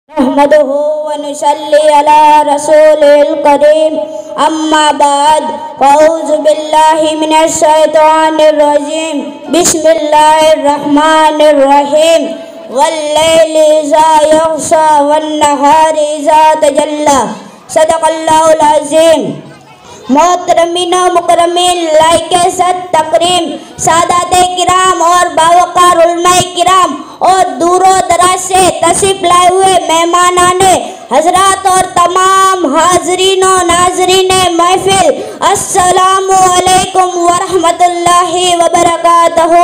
नहमदुहु व नुसल्ली अला रसूलिल करीम अम्मा बाद फ़अऊज़ु बिल्लाहि मिनश शैतानिर रजीम बिस्मिल्लाहिर रहमानिर रहीम वल्लैलि इज़ा यग़शा वन्नहारि इज़ा तजल्ला सदक़ल्लाहुल अज़ीम। मोहतरमीन मुकरमीन लाइके सद तकरीम सादाते किराम और बावकार उलमाए किराम और दूरो दराज से तशरीफ लाए हुए मेहमानाने हजरात और तमाम हाजरीनो नाजरीने महफिल अस्सलामु अलैकुम व रहमतुल्लाहि व बरकातहू।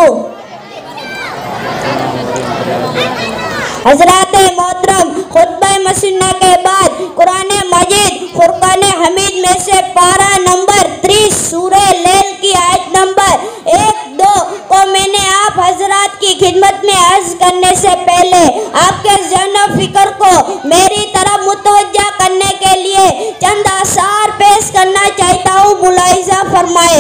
हजरात मोहतरम खुतबा मसन्ना के बाद कुरान मजीद फुरकान हमीद में से पारा नंबर 30 सूरह लैल की आयत नंबर 1-2 को मैंने आप हजरात की खिदमत में अर्ज करने से पहले आपके ज़हन फिक्र को मेरी तरफ मुतवज्जा करने के लिए चंद आसार पेश करना चाहता हूँ। मुलाहिज़ा फरमाए।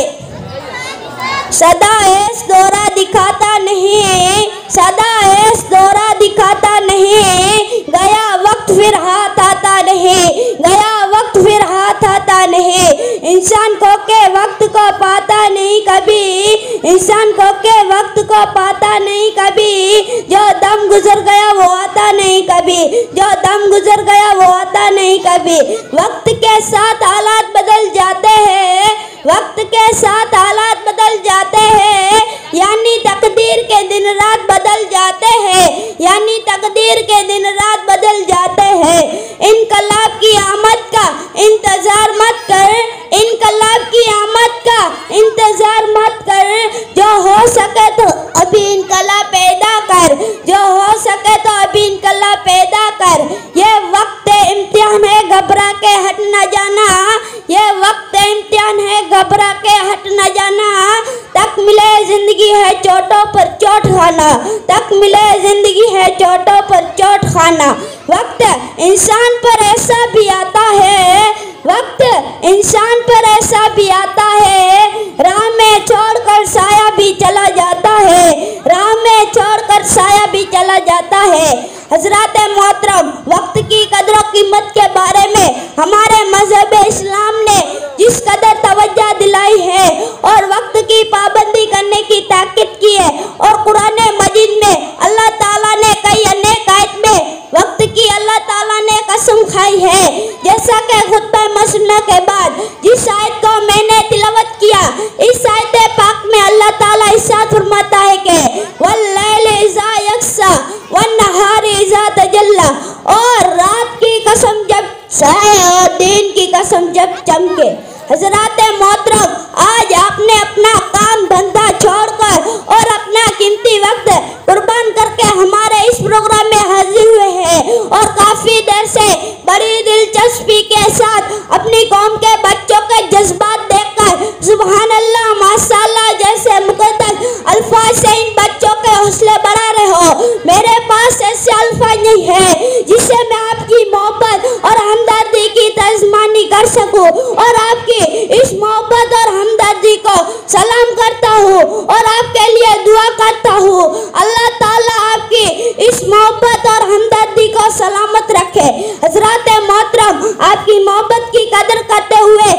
सदा ऐस दौरा दिखाता नहीं है, सदा ऐस दौरा दिखाता नहीं है, गया वक्त फिर हाथ आता नहीं, गया वक्त फिर हाथ आता नहीं। इंसान को के वक्त को पाता नहीं कभी, इंसान को के वक्त को पाता नहीं कभी, जो दम गुजर गया वो आता नहीं कभी, जो दम गुजर गया वो आता नहीं कभी। वक्त के साथ हालात बदल जाते हैं, वक्त के साथ हालात बदल जाते हैं, यानी तकदीर के दिन रात बदल जाते हैं, यानी तकदीर के दिन रात बदल जाते हैं। इनकलाब की आमद का इंतजार मत कर, इनकलाब की आमद का इंतजार मत कर, जो हो सके तो अभी इनकलाब पैदा कर, जो हो सके तो अभी इनकलाब पैदा कर। ये वक्त इम्तिहान है, घबरा के हट न जाना, ये वक्त इम्तिहान है, घबरा के हट न जाना। तक मिले जिंदगी है चोटों पर चोट खाना, तक मिले जिंदगी है चोटों पर चोट खाना। वक्त इंसान पर ऐसा भी आता है, वक्त इंसान पर ऐसा भी आता है, राह में छोड़कर साया भी चला जाता है, राह में छोड़कर साया भी चला जाता है। हजरात मोहतरम, वक्त की कदर कीमत के बारे में हमारे मजहब इस्लाम ने जिस कदर तवज्जो दिलाई है और वक्त की पाबंदी करने की ताकीद की है, और कुरान मजीद में अल्लाह ताला ने कई अनेक आयत में वक्त की अल्लाह ताला ने कसम खाई है। जैसा कि खुतबा मसन्ना के बाद जिस आयत को मैंने तिलावत किया, इस आयत पाक में अल्लाह ताला इरशाद फरमाता है कि वल्लैलि इज़ा यग़शा वन्नहारि इज़ा तजल्ला, और रात की कसम जब साया और दिन की कसम जब चमके। हजरात मोहतरम, आज आपने अपना काम धंधा छोड़कर और अपना कीमती वक्त कुर्बान करके हमारे इस प्रोग्राम में हाजिर हुए हैं और काफी देर से बड़ी दिलचस्पी के साथ अपनी कौम के बच्चों के जज्बात देखकर सुभान अल्लाह माशाअल्लाह जैसे मुकद्दस अल्फाज से इन बच्चों के हौसले बढ़ा रहे हो। मेरे पास ऐसे अल्फाज नहीं है जिससे मैं आपकी मोहब्बत और हमदर्दी की तर्जमानी कर सकूं, और आपकी इस मोहब्बत और हमदर्दी को सलाम करता हूँ और आपके लिए दुआ करता हूँ। अल्लाह ताला आपकी इस मोहब्बत और हमदर्दी को सलामत रखे। हजरात मोहतरम, आपकी मोहब्बत की कदर करते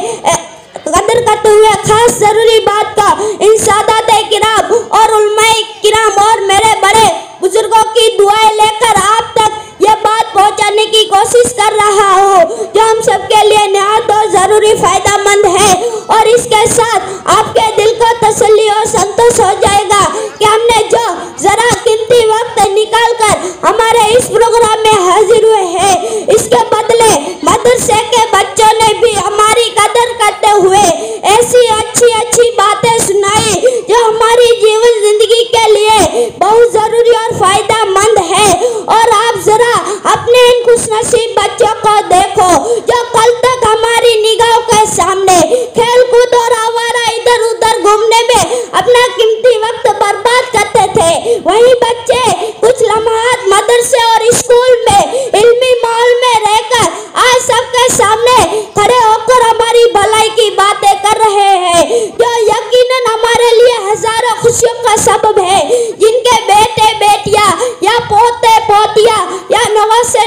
हुए खास जरूरी बात का इन सादाते किराम और उलमाए किराम और मेरे बड़े बुजुर्गों की दुआएं लेकर आप तक यह बात पहुंचाने की कोशिश कर रहा हूँ, जो हम सबके लिए निहायत और जरूरी फायदेमंद है। और इसके साथ आपके दिल को तसल्ली और संतोष हो जाएगा कि हमने जो जरा कीमती वक्त निकाल कर हमारे इस प्रोग्राम में हाजिर हुए हैं, इसके बदले मदरसे के बच्चों ने भी हमारी कदर करते हुए ऐसी अच्छी अच्छी बातें सुनाई जो हमारी जीवन जिंदगी के लिए बहुत जरूरी और फायदेमंद है। और आप जरा अपने इन खुशनसीब बच्चों को देखो जो कल तक हमारी निगाहों के सामने खेल कूद और आवारा इधर उधर घूमने में अपना कीमती वक्त बर्बाद करते थे, वही बच्चे कुछ लम्हात मदरसे और स्कूल में इल्मी माहौल में रहकर आज सबके सामने खड़े होकर हमारी भलाई की बातें कर रहे हैं, जो यकीनन हमारे लिए हजारों खुशियों का सबब है। जिनके बेटे बेटियां या पोते पोतियां या नवासे नवासे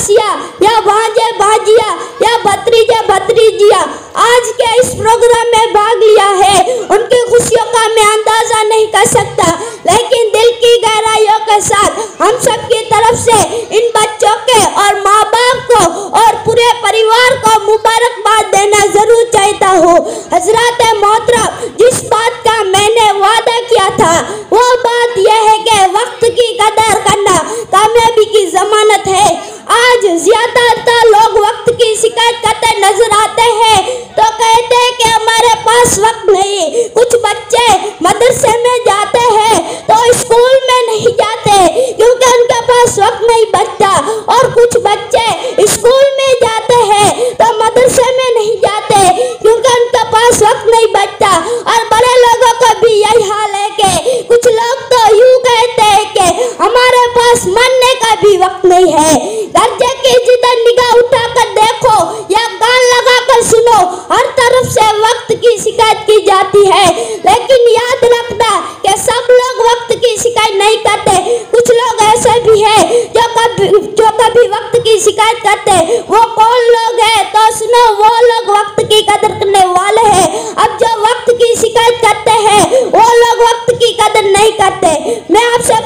पड़ोसिया या भांजे भांजिया या भतीजे भतीजिया आज के इस प्रोग्राम में भाग लिया है, उनकी खुशियों का मैं अंदाजा नहीं कर सकता, लेकिन दिल की गहराइयों के साथ हम सब की तरफ से इन बच्चों के और माँ बाप को और पूरे परिवार को मुबारकबाद देना जरूर चाहता हूँ। हजरत मोहतरम, जिस बात का मैंने वादा किया था वो बात यह है कि वक्त की कदर करना कामयाबी की जमानत है। आज ज्यादातर लोग वक्त की शिकायत करते नजर आते हैं तो कहते हैं कि हमारे पास वक्त नहीं। कुछ बच्चे मदरसे में जाते हैं तो स्कूल में नहीं जाते क्योंकि उनके पास वक्त नहीं बचता, और कुछ बच्चे स्कूल में जाते हैं तो मदरसे में नहीं जाते क्योंकि उनके पास वक्त नहीं बचता। और बड़े लोगों का भी यही हाल है कि कुछ लोग तो यूं कहते हैं कि हमारे पास मरने का भी वक्त नहीं है। दर्जे की जिधर निगाह उठाकर देखो या कान लगाकर सुनो, हर तरफ से वक्त की शिकायत की जाती है, लेकिन याद रखना कि सब लोग वक्त की शिकायत नहीं करते। कुछ लोग ऐसे भी हैं जो कभी वक्त की शिकायत करते। वो कौन लोग हैं तो सुनो, वो लोग वक्त की कदर करने वाले हैं। अब जो वक्त की शिकायत करते हैं वो लोग वक्त की कदर नहीं करते। मैं आपसे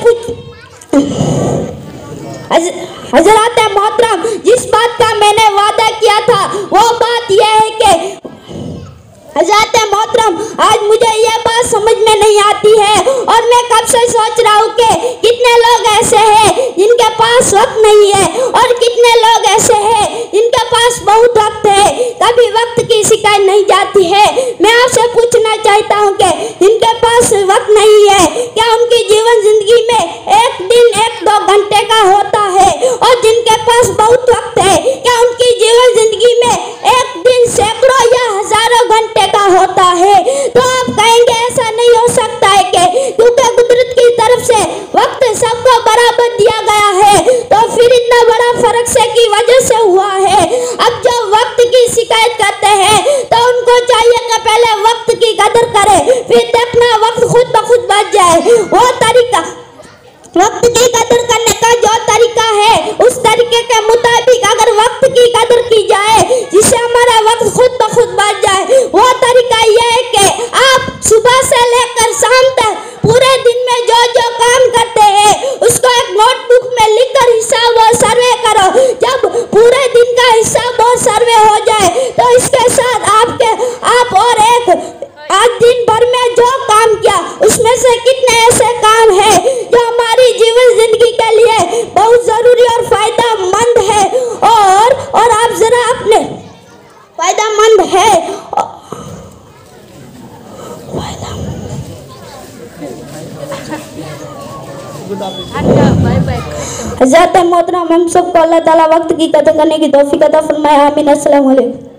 हजरत मोहतरम, जिस बात का मैंने वादा किया था वो बात यह है कि हजरत मोहतरम, आज मुझे यह बात समझ में नहीं आती है और मैं कब से सोच रहा हूँ कि कितने लोग ऐसे हैं जिनके पास वक्त नहीं है और कितने लोग ऐसे हैं जिनके पास बहुत वक्त है, कभी वक्त की शिकायत नहीं जाती है। मैं आपसे पूछना चाहता हूँ कि जिनके पास वक्त नहीं है क्या उनकी जीवन जिंदगी में एक दिन 1-2 घंटे का होता है, और जिनके पास बहुत वक्त है क्या उनकी जीवन जिंदगी में एक दिन सैकड़ों या हजारों घंटे का होता है? तो आप कहेंगे ऐसा नहीं हो सकता है क्योंकि कुदरत की तरफ से वक्त सबको बराबर दिया गया है, तो फिर इतना बड़ा फर्क से की वजह से हुआ है। अब जो वक्त की शिकायत करते हैं तो उनको चाहिए कि पहले वक्त की कदर करें, फिर देखना वक्त खुद ब खुद बच जाए। वो तरीका, वक्त की कदर करने का जो तरीका है उस तरीके के मुताबिक अगर वक्त की कदर की जाए जिससे हमारा वक्त खुद ब खुद बच जाए, वो तरीका यह है कि आप सुबह से लेकर शाम तक पूरे दिन में जो जो काम करते हैं उसको एक नोटबुक में लिखकर हिसाब और सर्वे करो। जब पूरे दिन का हिसाब और सर्वे हो जाए तो इसके साथ आप और एक आज दिन भर में जो काम किया उसमें से कितने ऐसे काम हैं जो हमारी जीवन जिंदगी के लिए बहुत जरूरी और फायदेमंद है, और आप जरा अपने फायदेमंद है हज़रत मोहतरम, हम सबको अल्लाह ताला वक्त की कदर करने की तौफीक अता फरमाए। आमीन। अस्सलाम वालेकुम।